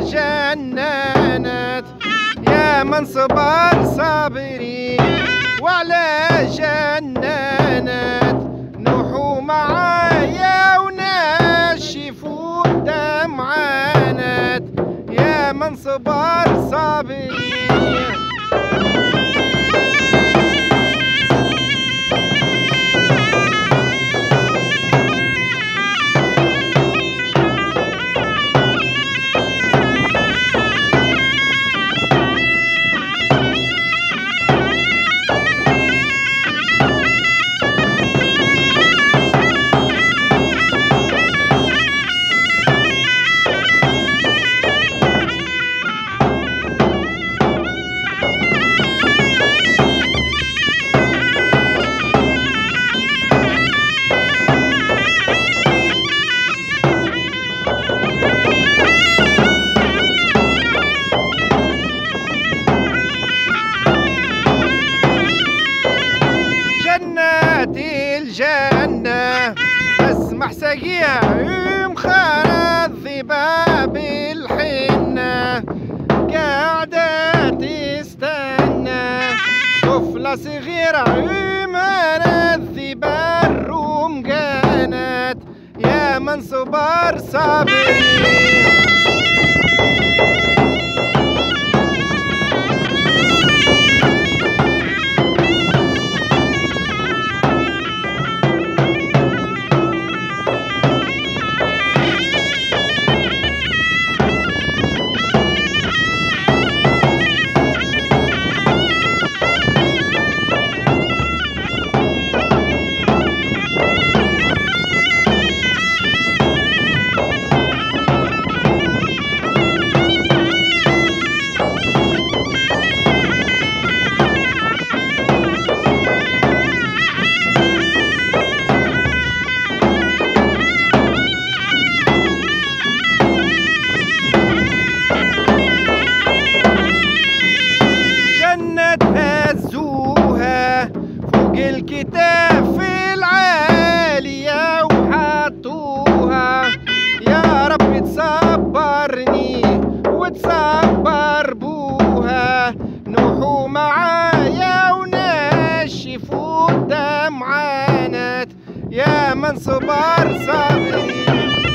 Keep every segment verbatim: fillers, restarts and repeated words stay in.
جنانات يا من صبر صابرين وعلى جنانات نوحوا معايا ونشفوا الدمعانات يا من صبر صابرين. الجنة اسمح سقيها مخانة ضباب الحنة قاعدة تستنى طفلة صغيرة مانت ذبا الروم كانت يا من صبر صابرين. هزوها فوق الكتاف العالية وحطوها يا رب تصبرني وتصبر بوها نوحوا معايا ونشفوا الدمعانات يا من صبر صابرين.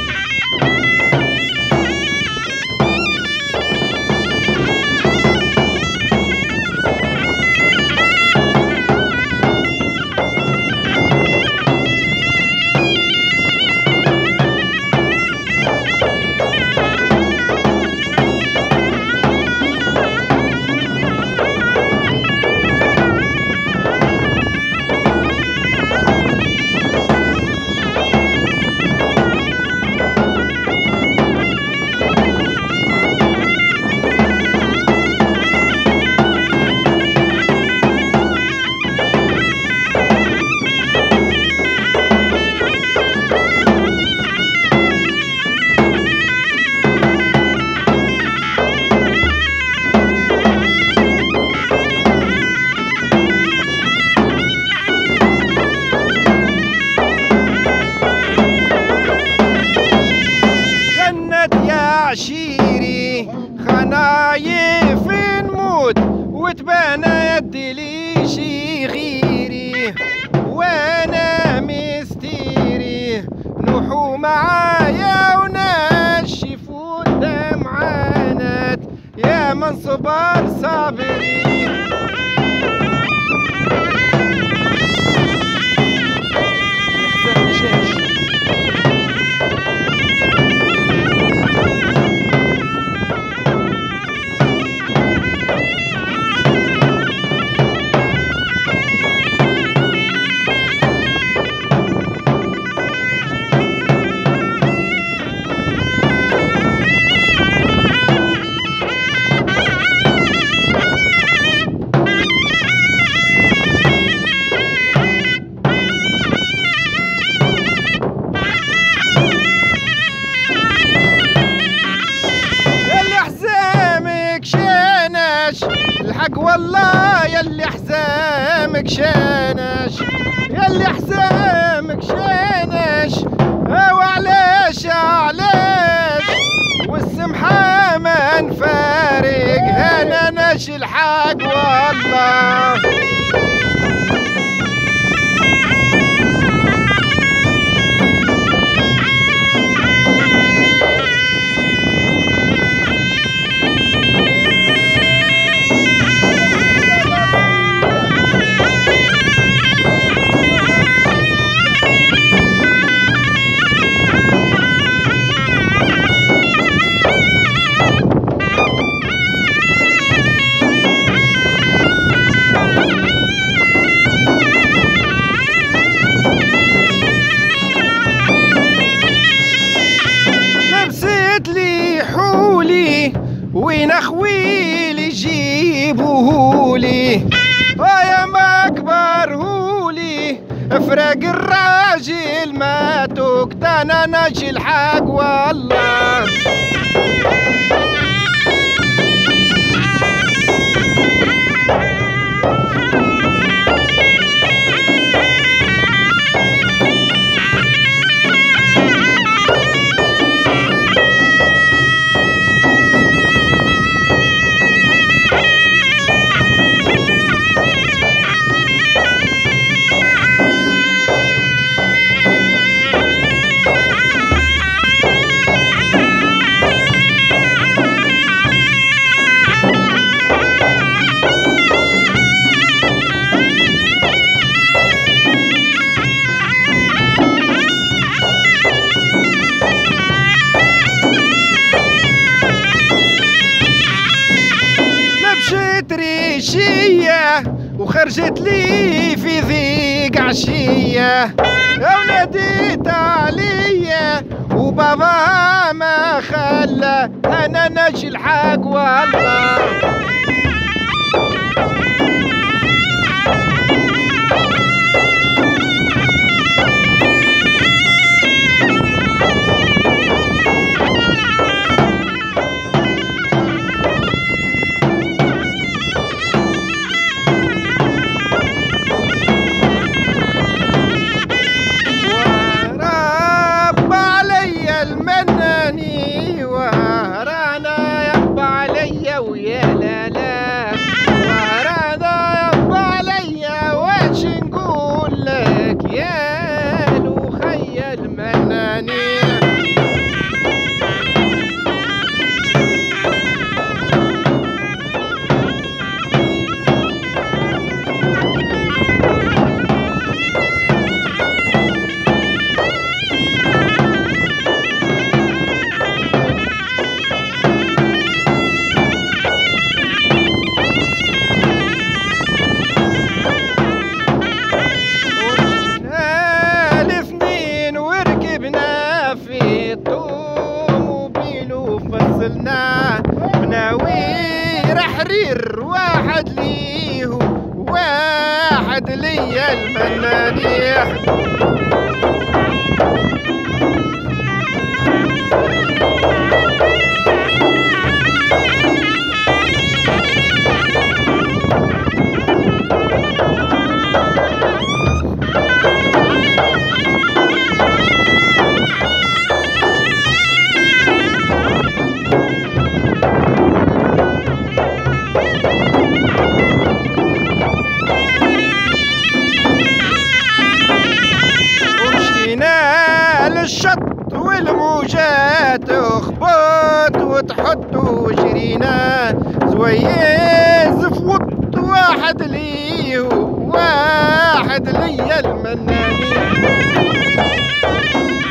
عشيري خنايف نموت وتبان يدي لي شي غيري وانا مستيري نوحوا معايا ونشفوا الدمعانات يا من صبر صابرين. الحق والله يلي حزامك شانش يلي حزامك شانش وعلاش علاش والسمحة ما ما نفارق انا ناشي الحق والله. وين اخويلي جيبوهولي يا ما كبرهولي افرق الراجل ما تقتنى نجي الحق والله. ريشية وخرجت لي في ذيق عشية وناديت عليا وبابا ما خلى انا نجي الحق والله. ويا لا لا وهرانا يبا عليا واش نقول لك يا لوخيا المناني. وصلنا مناوير حرير واحد ليه واحد ليا المنانيح. الشط والموجات تخبط وتحط وجرينا زويز فوط واحد ليه واحد ليا المناني.